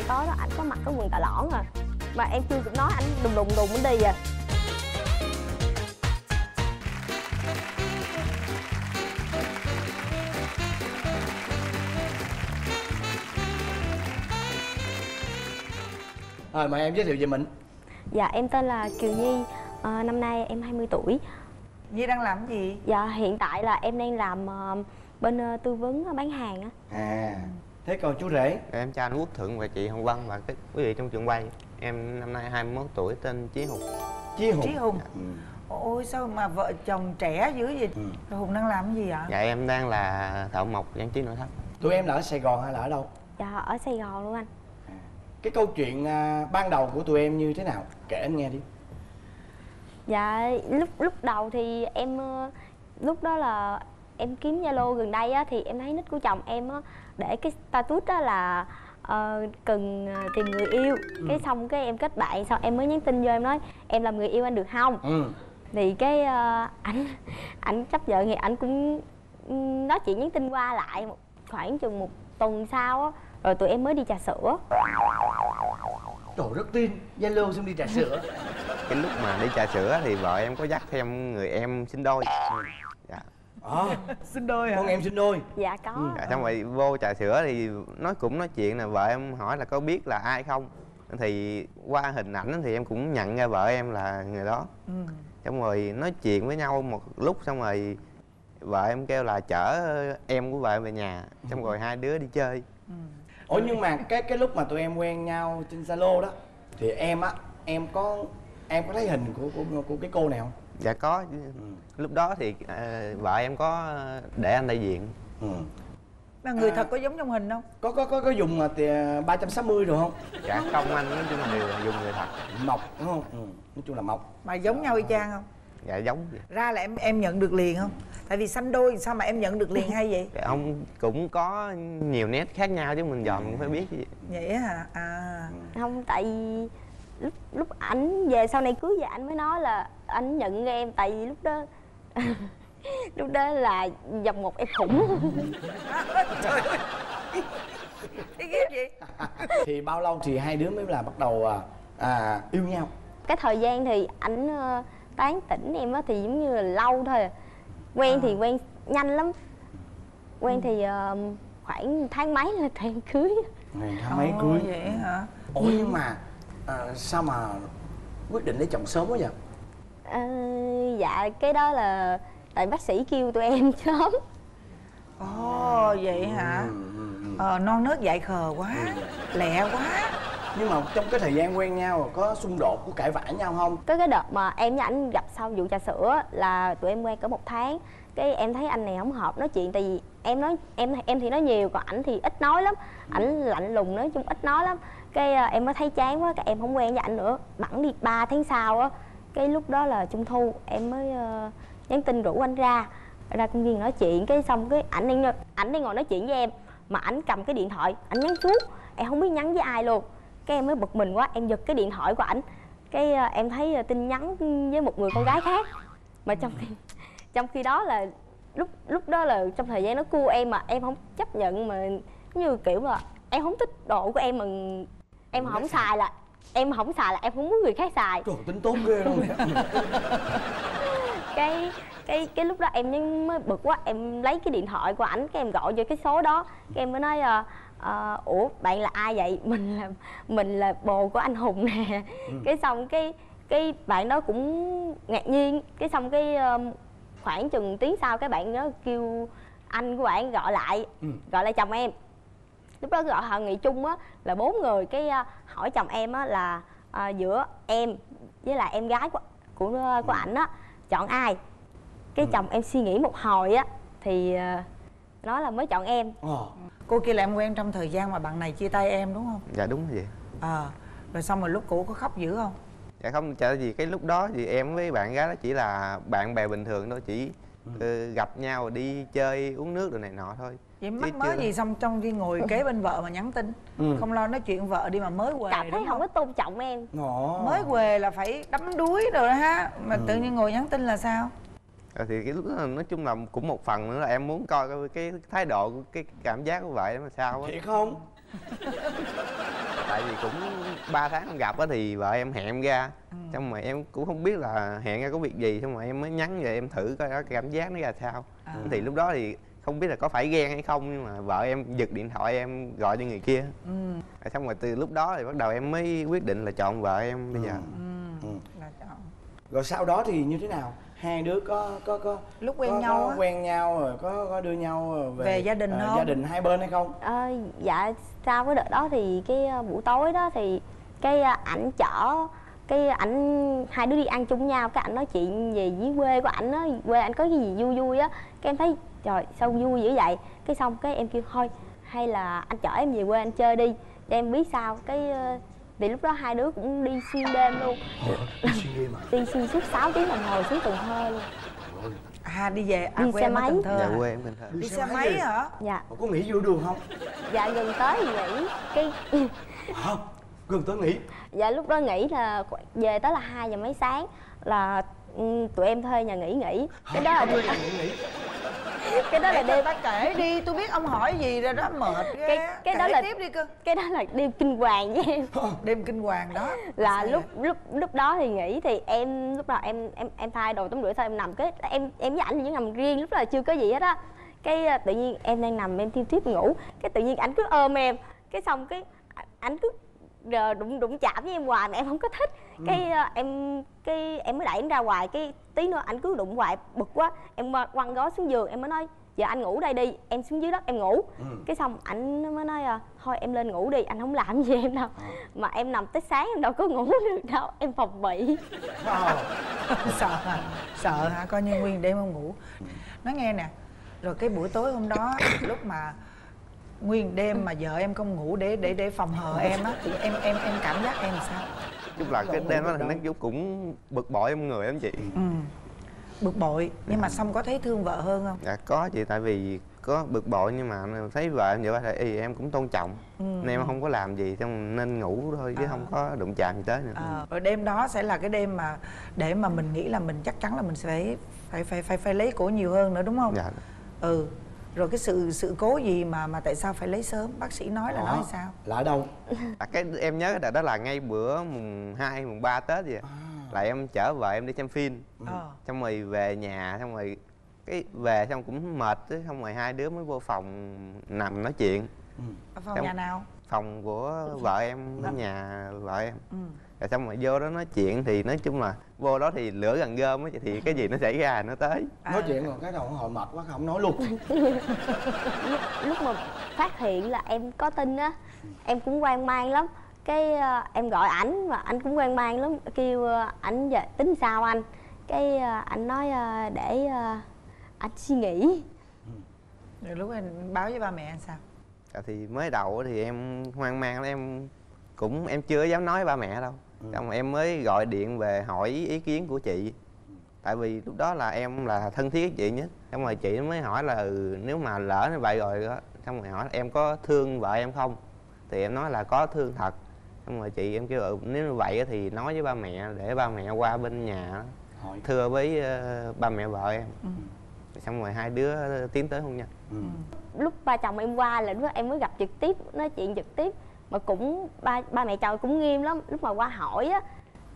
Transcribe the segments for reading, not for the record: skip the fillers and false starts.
buổi tối đó ảnh có mặc cái quần cà lõn à, mà em chưa kịp nói ảnh đùng đùng ảnh đi à. Rồi mời em giới thiệu về mình. Dạ em tên là Kiều Nhi, năm nay em 20 tuổi. Nhi đang làm cái gì? Dạ hiện tại là em đang làm bên tư vấn bán hàng á. À, thế còn chú rể? Em chào anh Quốc Thượng và chị Hồng Vân và các quý vị trong trường quay. Em năm nay 21 tuổi, tên Chí Hùng. Chí Hùng. Chí Hùng. Ừ. Ôi sao mà vợ chồng trẻ dữ vậy? Rồi Hùng đang làm cái gì ạ? Dạ em đang là thợ mộc trang trí nội thất. Tụi em là ở Sài Gòn hay là ở đâu? Dạ ở Sài Gòn luôn anh. Cái câu chuyện ban đầu của tụi em như thế nào? Kể anh nghe đi. Dạ lúc đầu thì em lúc đó là em kiếm Zalo gần đây á, thì em thấy nick của chồng em á để cái status đó là cần tìm người yêu. Cái xong cái em kết bạn, xong em mới nhắn tin vô em nói em làm người yêu anh được không? Thì cái ảnh chấp nhận, thì ảnh cũng nói chuyện nhắn tin qua lại khoảng chừng một tuần sau á, rồi tụi em mới đi trà sữa. Trời, rất tin Zalo xong đi trà sữa. Cái lúc mà đi trà sữa thì vợ em có dắt thêm người em sinh đôi. Dạ. Sinh đôi hả? Con em sinh đôi. Dạ có. Dạ, xong rồi vô trà sữa thì nói chuyện là vợ em hỏi là có biết là ai không, thì qua hình ảnh thì em cũng nhận ra vợ em là người đó. Xong rồi nói chuyện với nhau một lúc, xong rồi vợ em kêu là chở em của vợ em về nhà, xong rồi hai đứa đi chơi. Ủa nhưng mà cái lúc mà tụi em quen nhau trên Zalo đó thì em có thấy hình của cái cô này không? Dạ có. Lúc đó thì vợ em có để anh đại diện. Mà người thật có giống trong hình không? Có dùng 360 rồi không? Dạ không anh, nói chung là đều là dùng người thật. Mộc đúng không? Nói chung là mộc. Mà giống nhau y chang không? Dạ giống vậy. Ra là em nhận được liền không? Tại vì sanh đôi sao mà em nhận được liền hay vậy? Dạ, ông cũng có nhiều nét khác nhau chứ mình dòm cũng phải biết chứ. Vậy hả? Không, tại vì lúc ảnh về sau này cưới về anh mới nói là anh nhận ra em, tại vì lúc đó lúc đó là dòng một em khủng. Trời ơi, cái ghét gì? Thì bao lâu thì hai đứa mới là bắt đầu yêu nhau? Cái thời gian thì ảnh tán tỉnh em á thì giống như là lâu thôi. Quen thì quen nhanh lắm. Quen thì khoảng tháng mấy là tụi em cưới. Tháng mấy cưới? Vậy hả? Ủa nhưng mà sao mà quyết định lấy chồng sớm quá vậy? Dạ cái đó là tại bác sĩ kêu tụi em sớm. Vậy hả? Non nớt dại khờ quá, lẹ quá. Nhưng mà trong cái thời gian quen nhau có xung đột, có cãi vã nhau không? Cái đợt mà em với ảnh gặp sau vụ trà sữa là tụi em quen cỡ 1 tháng. Cái em thấy anh này không hợp nói chuyện, tại vì em nói em thì nói nhiều, còn ảnh thì ít nói lắm. Ảnh lạnh lùng, nói chung ít nói lắm. Cái em mới thấy chán quá, cái em không quen với ảnh nữa. Bẵng đi 3 tháng sau á, cái lúc đó là Trung thu, em mới nhắn tin rủ anh ra công viên nói chuyện. Cái xong cái ảnh đang ngồi nói chuyện với em mà ảnh cầm cái điện thoại ảnh nhắn suốt, em không biết nhắn với ai luôn. Cái em mới bực mình quá, em giật cái điện thoại của ảnh. Cái em thấy tin nhắn với một người con gái khác. Mà trong khi đó là lúc đó là trong thời gian nó cua em mà em không chấp nhận, mà như kiểu là em không thích đồ của em mà em không xài là em không muốn người khác xài. Trời, tính tốt ghê luôn. Cái lúc đó em mới bực quá, em lấy cái điện thoại của ảnh, cái em gọi vô cái số đó, cái em mới nói ủa bạn là ai vậy? Mình là bồ của anh Hùng nè. Cái xong cái bạn đó cũng ngạc nhiên. Cái xong cái khoảng chừng tiếng sau cái bạn đó kêu anh của bạn gọi lại chồng em. Lúc đó gọi hội nghị chung á là 4 người. Cái hỏi chồng em á là giữa em với lại em gái của ảnh á chọn ai. Cái chồng em suy nghĩ một hồi á thì nói là mới chọn em. Cô kia là em quen trong thời gian mà bạn này chia tay em đúng không? Dạ đúng vậy. Rồi xong rồi lúc cũ có khóc dữ không? Dạ không, chả gì, cái lúc đó thì em với bạn gái đó chỉ là bạn bè bình thường thôi, chỉ gặp nhau đi chơi uống nước rồi này nọ thôi. Vậy mắc mớ gì xong trong khi ngồi kế bên vợ mà nhắn tin, không lo nói chuyện vợ đi mà mới quề. Cảm thấy không có tôn trọng em. Mới quề là phải đắm đuối rồi đó ha, mà tự nhiên ngồi nhắn tin là sao? Thì cái lúc đó nói chung là cũng một phần nữa là em muốn coi cái thái độ, cái cảm giác của vợ em là sao á. Thiệt không? tại vì cũng 3 tháng không gặp á thì vợ em hẹn em ra. Xong rồi em cũng không biết là hẹn ra có việc gì, xong rồi em mới nhắn về em thử coi cái cảm giác nó ra sao. Thì lúc đó thì không biết là có phải ghen hay không, nhưng mà vợ em giật điện thoại em gọi cho người kia. Xong rồi từ lúc đó thì bắt đầu em mới quyết định là chọn vợ em bây giờ. Là chọn. Rồi sau đó thì như thế nào? Hai đứa có lúc quen nhau á, quen nhau rồi có đưa nhau về gia đình không? Gia đình hai bên hay không? Dạ sau cái đợt đó thì cái buổi tối đó thì cái ảnh chở cái ảnh, hai đứa đi ăn chung nhau, cái ảnh nói chuyện về dưới quê của ảnh á, quê ảnh có cái gì vui vui á, cái em thấy trời sao vui dữ vậy, cái xong cái em kêu thôi hay là anh chở em về quê anh chơi đi cho em biết sao. Cái vì lúc đó hai đứa cũng đi xuyên đêm luôn. Đi xuyên suốt 6 tiếng đồng hồ xuống Cần Thơ luôn. Đi về đi quê xe em ở máy. Cần Thơ. Dạ quê em Cần Thơ. Đi xe máy hả? Dạ. Có nghỉ vô đường không? Dạ gần tới thì nghỉ cái Gần tới nghỉ. dạ lúc đó nghỉ là về tới là 2 giờ mấy sáng là tụi em thuê nhà nghỉ. Cái đó là nghỉ. cái đó là đêm. Ta kể đi, tôi biết ông hỏi gì rồi đó, mệt ghê. Cái đó là tiếp đi cơ. Cái đó là đêm kinh hoàng với em. Đêm kinh hoàng đó Là lúc đó thì nghỉ thì em lúc nào em thay đồ tắm rửa xong em nằm, cái em với ảnh thì vẫn nằm riêng, lúc đó là chưa có gì hết á. Cái tự nhiên em đang nằm em thiếp thiếp ngủ, cái tự nhiên ảnh cứ ôm em, cái xong cái ảnh cứ đụng chạm với em hoài mà em không có thích. Cái em mới đẩy anh ra ngoài, cái tí nữa ảnh cứ đụng hoài bực quá, em quăng gói xuống giường, em mới nói giờ anh ngủ đây đi, em xuống dưới đất em ngủ. Cái xong ảnh mới nói thôi em lên ngủ đi, anh không làm gì em đâu. Mà em nằm tới sáng em đâu có ngủ được đâu, em phòng bị. Sợ hả? Coi như nguyên đêm không ngủ. Nói nghe nè, rồi cái buổi tối hôm đó lúc mà nguyên đêm mà vợ em không ngủ để phòng hờ em á, thì em cảm giác em sao? Chút là cái đêm đó thì nó cũng bực bội trong người em chị. Bực bội, nhưng mà xong có thấy thương vợ hơn không? Dạ có chị, tại vì có bực bội nhưng mà thấy vợ em vậy thì em cũng tôn trọng. Nên em không có làm gì, xong nên ngủ thôi chứ không có đụng chạm gì tới nữa. Rồi đêm đó sẽ là cái đêm mà để mà mình nghĩ là mình chắc chắn là mình sẽ phải lấy của nhiều hơn nữa, đúng không? Dạ. Rồi cái sự cố gì mà tại sao phải lấy sớm? Bác sĩ nói là nói sao? Là ở đâu? Cái em nhớ cái đó là ngay bữa mùng 2, mùng 3 Tết vậy. Là em chở vợ em đi xem phim. Xong rồi về nhà, xong rồi cái về xong cũng mệt, xong rồi hai đứa mới vô phòng nằm nói chuyện. Ở phòng nhà nào? Phòng của vợ em, ở nhà vợ em. Rồi xong rồi vô đó nói chuyện thì nói chung là vô đó thì lửa gần gom á, thì cái gì nó xảy ra nó tới. Nói chuyện rồi cái đầu hồi mệt quá không nói luôn. Lúc mà phát hiện là em có tin á, em cũng hoang mang lắm. Cái em gọi ảnh và anh cũng hoang mang lắm, kêu ảnh giờ tính sao anh. Cái anh nói để anh suy nghĩ. Rồi lúc em báo với ba mẹ anh sao? Thì mới đầu thì em hoang mang lắm, em chưa dám nói với ba mẹ đâu. Xong rồi em mới gọi điện về hỏi ý kiến của chị. Tại vì lúc đó là em là thân thiết với chị nhất. Xong rồi chị mới hỏi là nếu mà lỡ như vậy rồi đó, xong rồi hỏi em có thương vợ em không, thì em nói là có thương thật. Xong rồi chị em kêu nếu như vậy thì nói với ba mẹ để ba mẹ qua bên nhà thưa với ba mẹ vợ em. Xong rồi hai đứa tiến tới hôn nhân. Lúc ba chồng em qua là lúc đó em mới gặp trực tiếp, nói chuyện trực tiếp. Mà cũng ba mẹ chồng cũng nghiêm lắm. Lúc mà qua hỏi á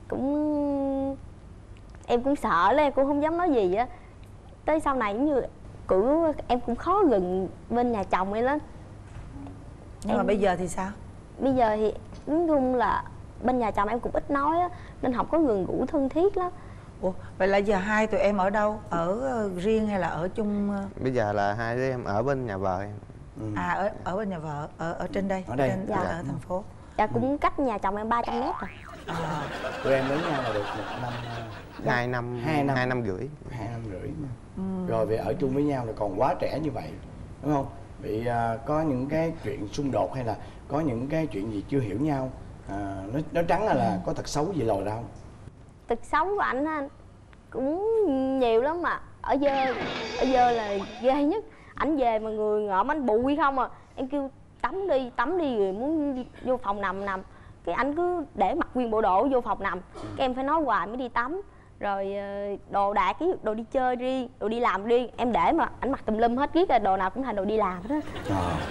em cũng sợ lắm, em cũng không dám nói gì á. Tới sau này giống như em cũng khó gần bên nhà chồng em lắm. Nhưng mà bây giờ thì sao? Bây giờ thì nói chung là bên nhà chồng em cũng ít nói á, nên không có gần gũi thân thiết lắm. Ủa, vậy là giờ hai tụi em ở đâu? Ở riêng hay là ở chung? Bây giờ là hai đứa em ở bên nhà vợ em. Ở bên nhà vợ, ở trên đây? Ở đây? Dạ. Ở thành phố. Dạ cũng cách nhà chồng em 300 mét rồi. Tụi em lấy nhau là được 1 năm? 2 năm. 2 năm rưỡi. 2 năm rưỡi mà. Rồi về ở chung với nhau là còn quá trẻ như vậy, đúng không? Bị có những cái chuyện xung đột hay là có những cái chuyện gì chưa hiểu nhau, nói trắng là có tật xấu gì lòi ra không? Tật xấu của ảnh á cũng nhiều lắm, mà ở dơ là ghê nhất. Ảnh về mà người ngợm ảnh bụi không à, em kêu tắm đi rồi muốn vô phòng nằm, cái ảnh cứ để mặc nguyên bộ đồ vô phòng nằm, cái em phải nói hoài mới đi tắm. Rồi đồ đạc, cái đồ đi chơi riêng, đồ đi làm riêng em để mà ảnh mặc tùm lum hết, riết là đồ nào cũng thành đồ đi làm hết á.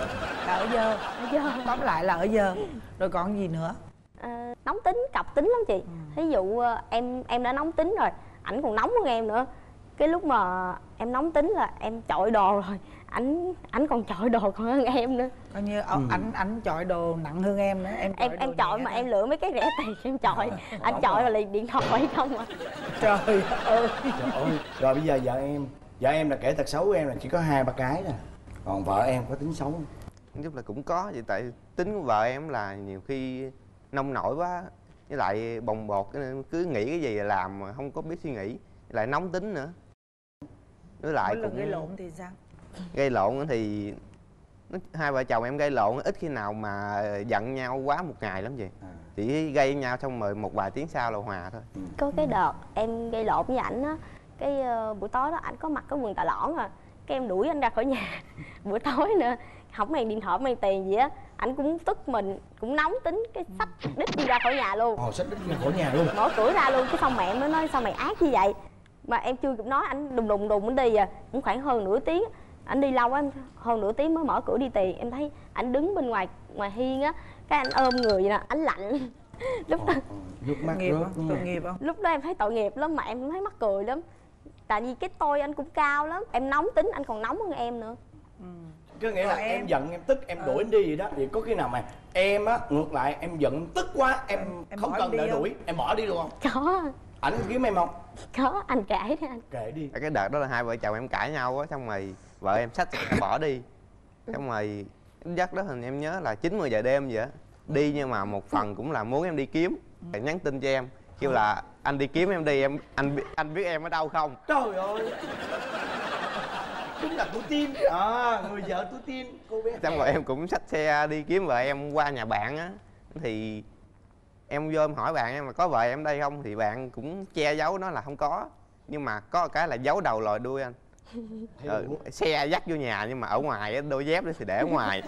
Là ở dơ. Ở dơ. Tóm lại là ở dơ. Rồi còn gì nữa? Nóng tính, cọc tính lắm chị. Thí dụ em đã nóng tính rồi, ảnh còn nóng hơn em nữa. Cái lúc mà em nóng tính là em chọi đồ rồi, ảnh còn chọi đồ còn hơn em nữa. Coi như ảnh chọi đồ nặng hơn em nữa. Em chọi mà em lựa mấy cái rẻ tiền em chọi. Anh chọi là liền điện thoại không à. Trời ơi. Trời ơi. Rồi bây giờ vợ em là kể tật xấu của em là chỉ có 2-3 cái nè, còn vợ em có tính xấu không? Nói chung là cũng có vậy, tại tính của vợ em là nhiều khi nông nổi quá, với lại bồng bột, cứ nghĩ cái gì là làm mà không có biết suy nghĩ, lại nóng tính nữa. Với lại mỗi lần cũng gây lộn thì sao? Gây lộn thì hai vợ chồng em gây lộn ít khi nào mà giận nhau quá một ngày lắm vậy. Chỉ gây nhau xong rồi một vài tiếng sau là hòa thôi. Có cái đợt em gây lộn với ảnh á, cái buổi tối đó ảnh có mặc cái quần tà lõn à, cái em đuổi anh ra khỏi nhà. Buổi tối nữa không mang điện thoại, mang tiền gì á, ảnh cũng tức mình, cũng nóng tính, cái xách đít đi ra khỏi nhà luôn. Xách đít ra khỏi nhà luôn, mở cửa ra luôn. Cái xong mẹ em mới nói sao mày ác như vậy, mà em chưa kịp nói ảnh đùng ảnh đi à. Cũng khoảng hơn nửa tiếng, ảnh đi lâu á, hơn nửa tiếng mới mở cửa đi tiền. Em thấy ảnh đứng bên ngoài hiên á, cái anh ôm người vậy nè, ảnh lạnh. Lúc đó nước mắt rớt. Tội nghiệp không? lúc đó em thấy tội nghiệp lắm, mà em cũng thấy mắc cười lắm. Tại vì cái tôi anh cũng cao lắm, em nóng tính, anh còn nóng hơn em nữa. Có nghĩa là em giận, em tức, em đuổi anh đi vậy đó. Vậy có khi nào mà em á ngược lại, em giận tức quá, em không cần đợi đuổi, em bỏ đi luôn không? Có. Ảnh kiếm em không? Có, anh kể đi anh. Kể đi. Cái đợt đó là hai vợ chồng em cãi nhau á, xong rồi vợ em xách em bỏ đi. Xong rồi giấc đó hình em nhớ là 9-10 giờ đêm vậy á. Đi nhưng mà một phần cũng là muốn em đi kiếm. Nhắn tin cho em kêu là anh đi kiếm em đi, anh biết em ở đâu không? Trời ơi, đúng là tôi tin. Người vợ tôi tin cô bé. Xong rồi em cũng xách xe đi kiếm vợ em qua nhà bạn á. Thì em vô em hỏi bạn em là có vợ em đây không, thì bạn cũng che giấu nó là không có, nhưng mà có cái là giấu đầu lòi đuôi anh. Xe dắt vô nhà nhưng mà ở ngoài đôi dép đó thì để ở ngoài.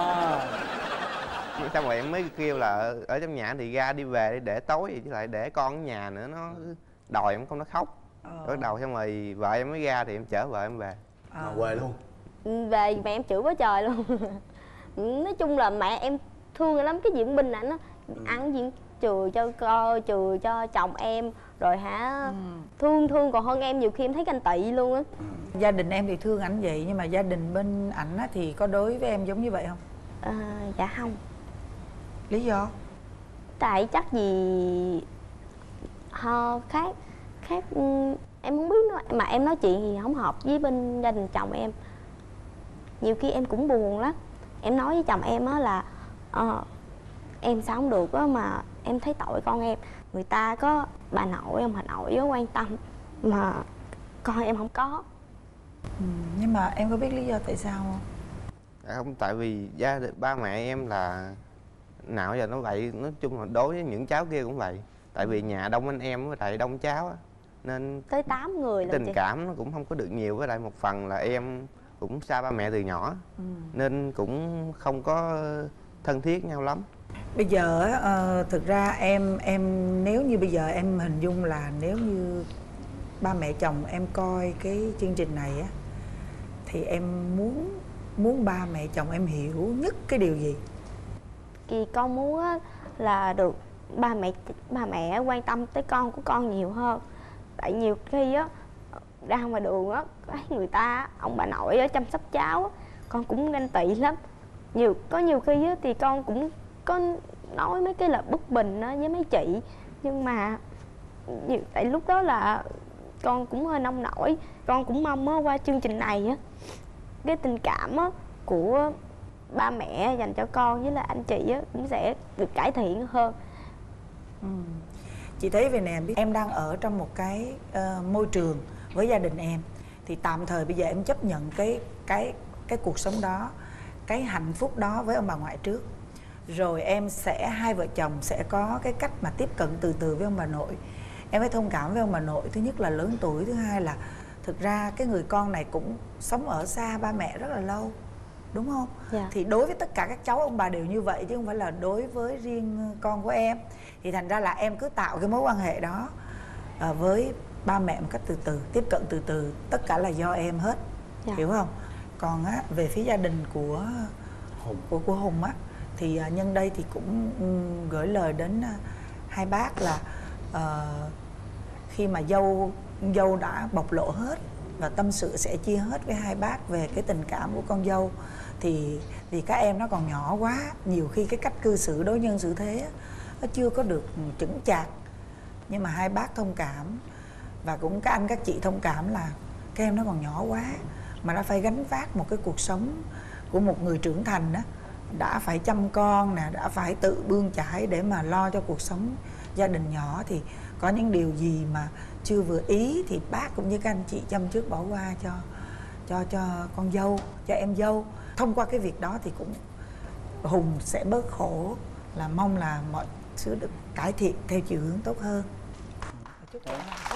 Xong rồi em mới kêu là ở trong nhà thì ra đi về để tối, chứ lại để con ở nhà nữa nó đòi em không, nó khóc. Bắt đầu xong rồi vợ em mới ra thì em chở vợ em về. Quê luôn. Về mẹ em chửi quá trời luôn. Nói chung là mẹ em thương lắm, cái diện binh ảnh á, ăn diện chừa cho chồng em rồi hả. Thương còn hơn em, nhiều khi em thấy ganh tị luôn á. Gia đình em thì thương ảnh vậy, nhưng mà gia đình bên ảnh á thì có đối với em giống như vậy không? Dạ không. Lý do? Tại chắc gì khác em không biết nữa, mà em nói chuyện thì không hợp với bên gia đình chồng em. Nhiều khi em cũng buồn lắm, em nói với chồng em á là em sao không được á, mà em thấy tội con em. Người ta có bà nội, ông bà nội quan tâm mà con em không có. Nhưng mà em có biết lý do tại sao không? Không, tại vì ba mẹ em là nào giờ nó vậy. Nói chung là đối với những cháu kia cũng vậy. Tại vì nhà đông anh em với lại đông cháu á, nên tới 8 người tình cảm nó cũng không có được nhiều. Với lại một phần là em cũng xa ba mẹ từ nhỏ, nên cũng không có thân thiết nhau lắm. Bây giờ thực ra em nếu như bây giờ em hình dung là nếu như ba mẹ chồng em coi cái chương trình này á, thì em muốn ba mẹ chồng em hiểu nhất cái điều gì? Thì con muốn á, là được ba mẹ quan tâm tới con của con nhiều hơn. Tại nhiều khi á ra ngoài đường á, thấy người ta ông bà nội á chăm sóc cháu á, con cũng ganh tị lắm. Có nhiều khi á thì con cũng có nói mấy cái lời bất bình á với mấy chị, nhưng mà tại lúc đó là con cũng hơi nông nổi. Con cũng mong á qua chương trình này á, cái tình cảm á của ba mẹ dành cho con với lại anh chị á cũng sẽ được cải thiện hơn. Chị thấy về nè, em đang ở trong một cái môi trường với gia đình em, thì tạm thời bây giờ em chấp nhận cái cuộc sống đó, cái hạnh phúc đó với ông bà ngoại trước, rồi em hai vợ chồng sẽ có cái cách mà tiếp cận từ từ với ông bà nội. Em phải thông cảm với ông bà nội, thứ nhất là lớn tuổi, thứ hai là thực ra cái người con này cũng sống ở xa ba mẹ rất là lâu, đúng không? Dạ. Thì đối với tất cả các cháu ông bà đều như vậy, chứ không phải là đối với riêng con của em. Thì thành ra là em cứ tạo cái mối quan hệ đó với ba mẹ một cách từ từ, tiếp cận từ từ, tất cả là do em hết. Dạ. Hiểu không? Còn á, về phía gia đình của của Hùng á, thì nhân đây thì cũng gửi lời đến hai bác là khi mà dâu đã bộc lộ hết và tâm sự sẽ chia hết với hai bác về cái tình cảm của con dâu, thì vì các em nó còn nhỏ quá, nhiều khi cái cách cư xử đối nhân xử thế nó chưa có được chững chạc, nhưng mà hai bác thông cảm và cũng các anh các chị thông cảm là các em nó còn nhỏ quá mà đã phải gánh vác một cái cuộc sống của một người trưởng thành đó, đã phải chăm con nè, đã phải tự bươn chải để mà lo cho cuộc sống gia đình nhỏ, thì có những điều gì mà chưa vừa ý thì bác cũng như các anh chị chăm trước bỏ qua cho con dâu, cho em dâu. Thông qua cái việc đó thì cũng Hùng sẽ bớt khổ, là mong là mọi thứ được cải thiện theo chiều hướng tốt hơn. Chúc